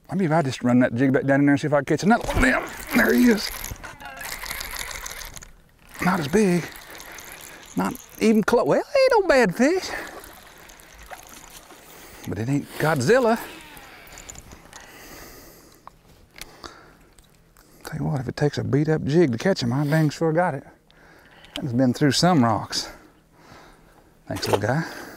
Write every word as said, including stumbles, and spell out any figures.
Maybe if I just run that jig back down in there and see if I can catch another one of them. There he is. Not as big. Not even close. Well, ain't no bad fish. But it ain't Godzilla. Tell you what, if it takes a beat up jig to catch him, I dang sure got it. It's been through some rocks. Thanks, little guy.